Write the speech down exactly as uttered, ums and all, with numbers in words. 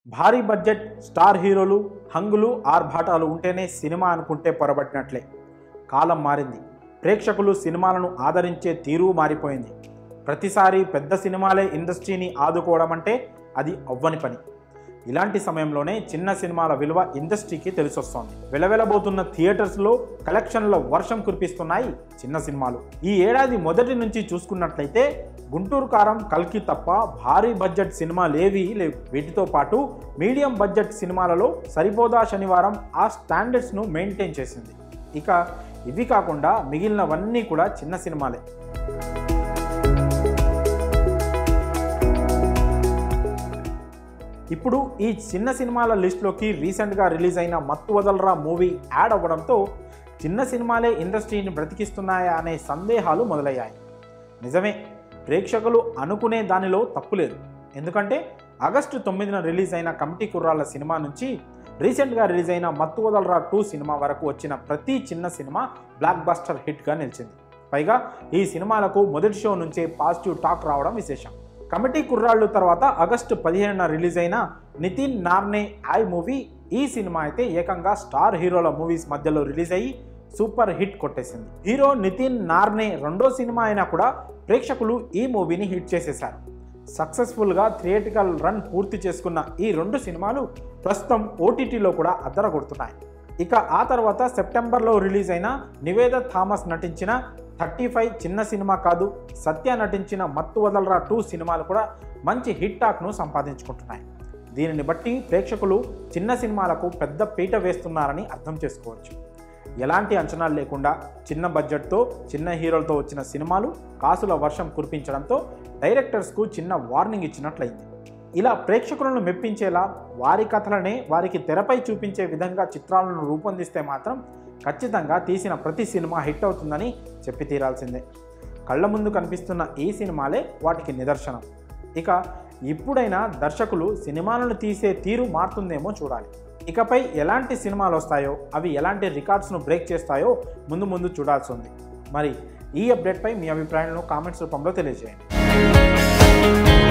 భారీ budget star హీరోలు హంగులు ఆర్భాటాలు ఉంటేనే సినిమా అనుకుంటే పొరబట్టినట్లే. కాలం మారింది. ప్రేక్షకులు సినిమాలను ఆదరించే తీరు మారిపోయింది. ప్రతిసారి పెద్ద సినిమాలే ఇండస్ట్రీని ఆదుకోవడం అంటే అది అవ్వని పని. ఇలాంటి సమయంలోనే చిన్న సినిమాల విలువ ఇండస్ట్రీకి తెలిసొస్తోంది. వెలవెలబోతున్న థియేటర్స్లో కలెక్షన్ల వర్షం కురిపిస్తున్నాయి చిన్న సినిమాలు. ఈ ఏడాది మొదటి నుంచి చూసుకున్నట్లయితే గుంటూరు కారం, కల్కి తప్ప భారీ బడ్జెట్ సినిమాలేవీ లేవు. వీటితో పాటు మీడియం బడ్జెట్ సినిమాలలో సరిపోదా శనివారం ఆ స్టాండర్డ్స్ను మెయింటైన్ చేసింది. ఇక ఇవి కాకుండా మిగిలినవన్నీ కూడా చిన్న సినిమాలే. ఇప్పుడు ఈ చిన్న సినిమాల లిస్టులోకి రీసెంట్గా రిలీజ్ అయిన మత్తు వదలరా మూవీ యాడ్ అవ్వడంతో చిన్న సినిమాలే ఇండస్ట్రీని బ్రతికిస్తున్నాయా అనే సందేహాలు మొదలయ్యాయి. నిజమే, ప్రేక్షకులు అనుకునే దానిలో తప్పులేదు. ఎందుకంటే ఆగస్టు తొమ్మిదిన రిలీజ్ అయిన కమిటీ కుర్రాళ్ళ సినిమా నుంచి రీసెంట్గా రిలీజ్ అయిన మత్తు వదలరా టూ సినిమా వరకు వచ్చిన ప్రతి చిన్న సినిమా బ్లాక్ బస్టర్ హిట్గా నిలిచింది. పైగా ఈ సినిమాలకు మొదటి షో నుంచే పాజిటివ్ టాక్ రావడం విశేషం. కమిటీ కుర్రాళ్ళు తర్వాత ఆగస్టు పదిహేనున రిలీజ్ అయిన నితిన్ నార్నే ఐ మూవీ, ఈ సినిమా అయితే ఏకంగా స్టార్ హీరోల మూవీస్ మధ్యలో రిలీజ్ అయ్యి సూపర్ హిట్ కొట్టేసింది. హీరో నితిన్ నార్నే రెండో సినిమా అయినా కూడా ప్రేక్షకులు ఈ మూవీని హిట్ చేసేశారు. సక్సెస్ఫుల్గా థియేటికల్ రన్ పూర్తి చేసుకున్న ఈ రెండు సినిమాలు ప్రస్తుతం ఓటీటీలో కూడా అద్దరగొడుతున్నాయి. ఇక ఆ తర్వాత సెప్టెంబర్లో రిలీజ్ అయిన నివేద థామస్ నటించిన థర్టీ ఫైవ్ చిన్న సినిమా కాదు, సత్య నటించిన మత్తు వదలరా టూ సినిమాలు కూడా మంచి హిట్ టాక్ను సంపాదించుకుంటున్నాయి. దీనిని బట్టి ప్రేక్షకులు చిన్న సినిమాలకు పెద్ద పీట వేస్తున్నారని అర్థం చేసుకోవచ్చు. ఎలాంటి అంచనాలు లేకుండా చిన్న బడ్జెట్తో చిన్న హీరోలతో వచ్చిన సినిమాలు కాసుల వర్షం కురిపించడంతో డైరెక్టర్స్కు చిన్న వార్నింగ్ ఇచ్చినట్లయింది. ఇలా ప్రేక్షకులను మెప్పించేలా వారి కథలనే వారికి తెరపై చూపించే విధంగా చిత్రాలను రూపొందిస్తే మాత్రం ఖచ్చితంగా తీసిన ప్రతి సినిమా హిట్ అవుతుందని చెప్పి తీరాల్సిందే. కళ్ళ ముందు కనిపిస్తున్న ఈ సినిమాలే వాటికి నిదర్శనం. ఇక ఇప్పుడైనా దర్శకులు సినిమాలను తీసే తీరు మారుతుందేమో చూడాలి. ఇకపై ఎలాంటి సినిమాలు వస్తాయో, అవి ఎలాంటి రికార్డ్స్ను బ్రేక్ చేస్తాయో ముందు ముందు చూడాల్సి ఉంది. మరి ఈ అప్డేట్పై మీ అభిప్రాయాలను కామెంట్స్ రూపంలో తెలియజేయండి.